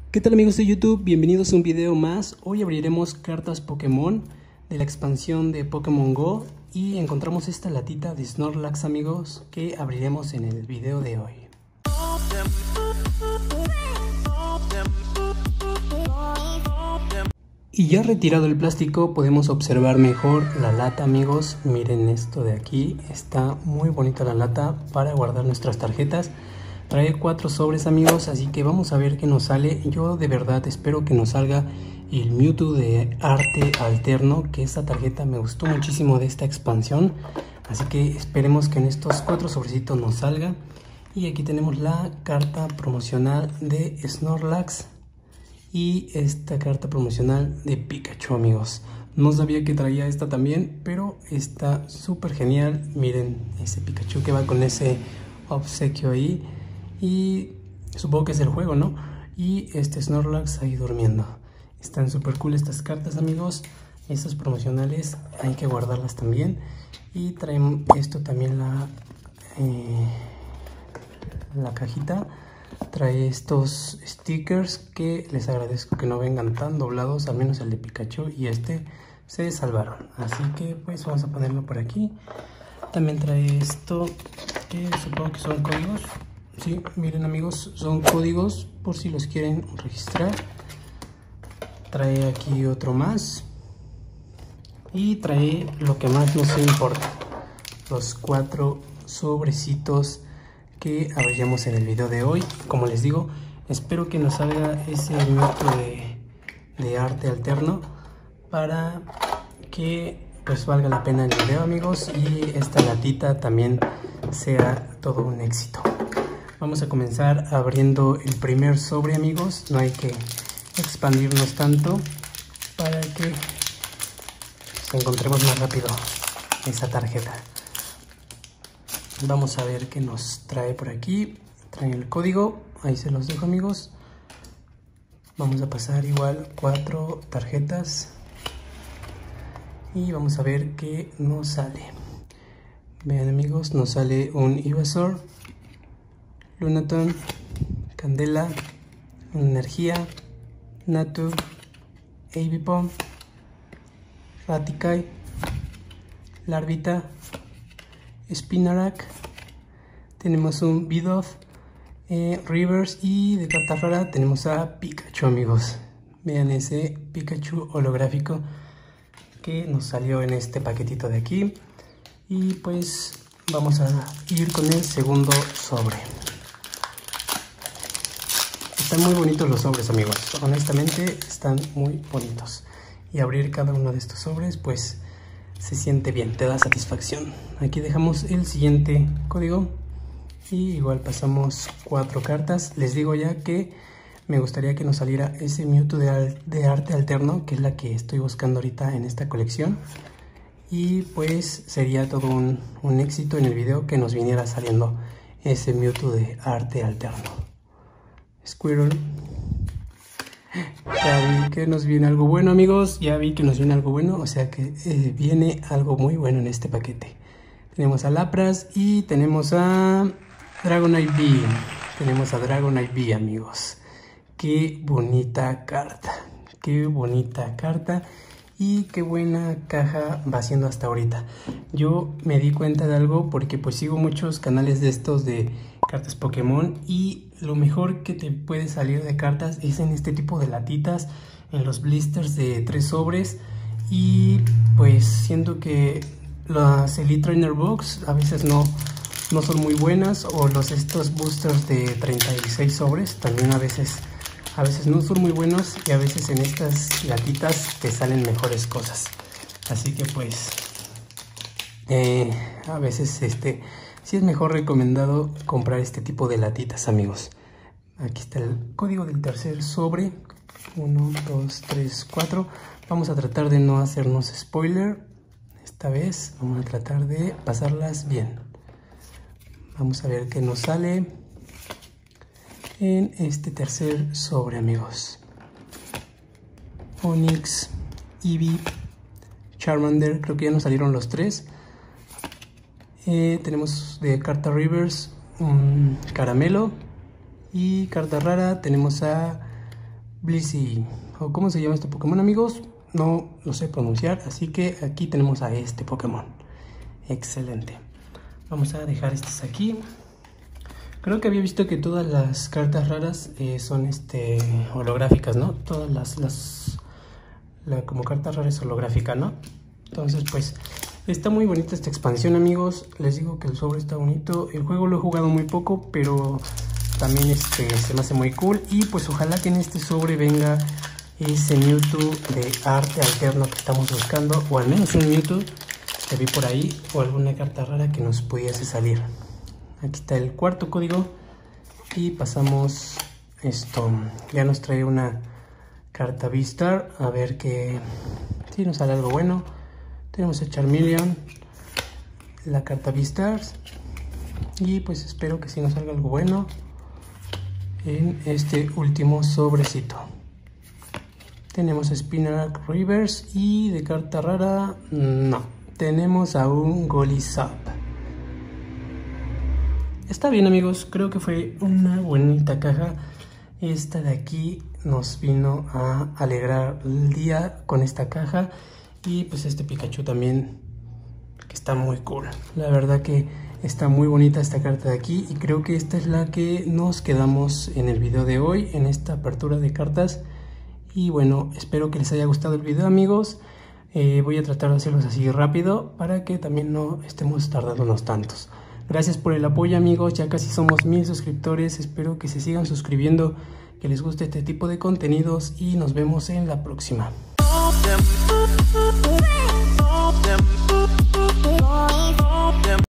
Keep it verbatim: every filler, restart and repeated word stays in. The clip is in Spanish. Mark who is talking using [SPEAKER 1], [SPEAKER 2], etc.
[SPEAKER 1] ¿Qué tal amigos de YouTube? Bienvenidos a un video más. Hoy abriremos cartas Pokémon de la expansión de Pokémon Go y encontramos esta latita de Snorlax, amigos, que abriremos en el video de hoy. Y ya retirado el plástico podemos observar mejor la lata, amigos. Miren esto de aquí, está muy bonita la lata para guardar nuestras tarjetas. Trae cuatro sobres, amigos, así que vamos a ver qué nos sale. Yo de verdad espero que nos salga el Mewtwo de arte alterno, que esta tarjeta me gustó muchísimo de esta expansión. Así que esperemos que en estos cuatro sobrecitos nos salga. Y aquí tenemos la carta promocional de Snorlax y esta carta promocional de Pikachu, amigos. No sabía que traía esta también, pero está súper genial. Miren ese Pikachu que va con ese obsequio ahí. Y supongo que es el juego, ¿no? Y este Snorlax ahí durmiendo. Están súper cool estas cartas, amigos. Estas promocionales hay que guardarlas también. Y traen esto también, la, eh, la cajita. Trae estos stickers que les agradezco que no vengan tan doblados, al menos el de Pikachu y este se salvaron. Así que pues vamos a ponerlo por aquí. También trae esto que supongo que son códigos. Sí, miren amigos, son códigos por si los quieren registrar. Trae aquí otro más. Y trae lo que más nos importa, los cuatro sobrecitos que abriremos en el video de hoy. Como les digo, espero que nos salga ese Mewtwo de, de arte alterno para que pues valga la pena el video, amigos, y esta latita también sea todo un éxito. Vamos a comenzar abriendo el primer sobre, amigos. No hay que expandirnos tanto para que pues, encontremos más rápido esa tarjeta. Vamos a ver qué nos trae por aquí. Trae el código, ahí se los dejo, amigos. Vamos a pasar igual cuatro tarjetas y vamos a ver qué nos sale. Vean, amigos, nos sale un Ivysaur, Lunatone, Candela, Energía, Natu, Avipom, Ratikai, Larvita, Spinarak, tenemos un Bidoof, eh, Rivers, y de carta rara tenemos a Pikachu, amigos. Vean ese Pikachu holográfico que nos salió en este paquetito de aquí. Y pues vamos a ir con el segundo sobre. Están muy bonitos los sobres, amigos, honestamente están muy bonitos. Y abrir cada uno de estos sobres pues se siente bien, te da satisfacción. Aquí dejamos el siguiente código y igual pasamos cuatro cartas. Les digo ya que me gustaría que nos saliera ese Mewtwo de, de arte alterno, que es la que estoy buscando ahorita en esta colección. Y pues sería todo un, un éxito en el video que nos viniera saliendo ese Mewtwo de arte alterno. Squirrel. Ya vi que nos viene algo bueno, amigos. Ya vi que nos viene algo bueno. O sea que eh, viene algo muy bueno en este paquete. Tenemos a Lapras y tenemos a Dragonite V. Tenemos a Dragonite V, amigos. Qué bonita carta. Qué bonita carta. Y qué buena caja va siendo hasta ahorita. Yo me di cuenta de algo porque pues sigo muchos canales de estos de cartas Pokémon. Y lo mejor que te puede salir de cartas es en este tipo de latitas, en los blisters de tres sobres. Y pues siento que las Elite Trainer Box a veces no, no son muy buenas. O los estos boosters de treinta y seis sobres también a veces... A veces no son muy buenos y a veces en estas latitas te salen mejores cosas. Así que pues eh, a veces este sí es mejor recomendado comprar este tipo de latitas, amigos. Aquí está el código del tercer sobre. uno, dos, tres, cuatro. Vamos a tratar de no hacernos spoiler. Esta vez vamos a tratar de pasarlas bien. Vamos a ver qué nos sale en este tercer sobre, amigos. Onix, Eevee, Charmander, creo que ya nos salieron los tres. Eh, tenemos de carta Rivers un Caramelo. Y carta rara tenemos a Blissey, o cómo se llama este Pokémon, amigos, no lo sé pronunciar, así que aquí tenemos a este Pokémon. Excelente. Vamos a dejar estos aquí. Creo que había visto que todas las cartas raras eh, son este holográficas, ¿no? Todas las, las la, como cartas raras holográfica, ¿no? Entonces, pues, está muy bonita esta expansión, amigos. Les digo que el sobre está bonito. El juego lo he jugado muy poco, pero también este, se me hace muy cool. Y pues ojalá que en este sobre venga ese Mewtwo de arte alterno que estamos buscando, o al menos un Mewtwo que vi por ahí, o alguna carta rara que nos pudiese salir. Aquí está el cuarto código y pasamos esto. Ya nos trae una carta V-Star, a ver que si nos sale algo bueno. Tenemos a Charmeleon, la carta V-Star, y pues espero que sí nos salga algo bueno en este último sobrecito. Tenemos a Spinarak Reverse y de carta rara no, tenemos a un Golisop. Está bien, amigos, creo que fue una bonita caja. Esta de aquí nos vino a alegrar el día con esta caja. Y pues este Pikachu también, que está muy cool. La verdad que está muy bonita esta carta de aquí. Y creo que esta es la que nos quedamos en el video de hoy, en esta apertura de cartas. Y bueno, espero que les haya gustado el video, amigos. Eh, voy a tratar de hacerlos así rápido para que también no estemos tardándonos tantos. Gracias por el apoyo, amigos, ya casi somos mil suscriptores. Espero que se sigan suscribiendo, que les guste este tipo de contenidos y nos vemos en la próxima.